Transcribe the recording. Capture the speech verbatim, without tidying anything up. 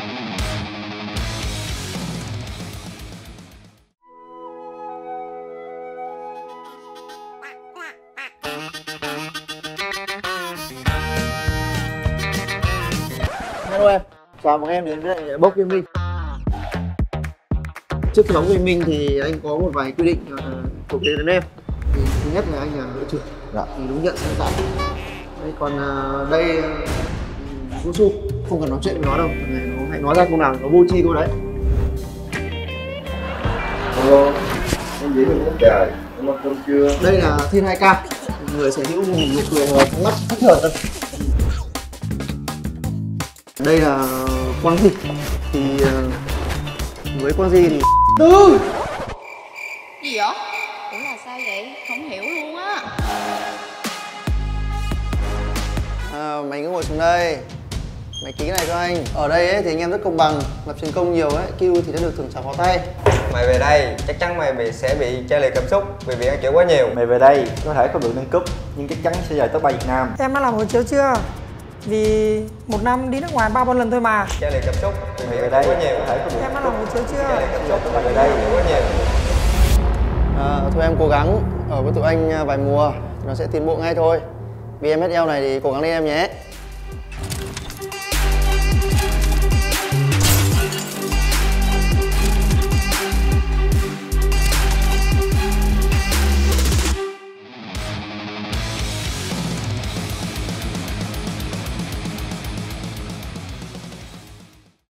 Hello em, chào mừng em đến với Box Gaming. Trước khi đóng Gaming thì anh có một vài quy định uh, thuộc về đến em. Thì thứ nhất là anh là đội trưởng, dạ. Thì đúng nhận sai phạm. Đây, còn uh, đây Vũ Su không cần nói chuyện với nó đâu, nó hãy nói ra câu nào nó vô tri câu đấy. Hello, em dĩ mình cũng trời, em ăn cơm chưa? Đây là Thiên hai K, người sở hữu một nụ cười trong mắt thất thường thôi. Đây là Quang Di, thì uh, với Quang Di thì Tư gì vậy? Ủa là sao vậy? Không hiểu luôn á. à, Mày cứ ngồi xuống đây, mày ký cái này cho anh. Ở đây ấy, thì anh em rất công bằng, lập chiến công nhiều ấy, kêu thì đã được thưởng trả pháo tay. Mày về đây chắc chắn mày bị sẽ bị chai liệt cảm xúc vì bị ăn chửi quá nhiều. Mày về đây có thể không được nâng cúp nhưng chắc chắn sẽ rời top ba Việt Nam. Em đã làm hộ chiếu chưa? Vì một năm đi nước ngoài ba bốn lần thôi mà. Chai liệt cảm xúc vì Mày bị về ăn đây chửi quá nhiều. có thể không được. Em đã làm hộ chiếu chưa? Chai liệt cảm xúc Mày về vì đây bị ăn chửi quá nhiều. à, Thôi em cố gắng ở với tụi anh vài mùa, nó sẽ tiến bộ ngay thôi. bê em ét lờ này thì cố gắng lên em nhé.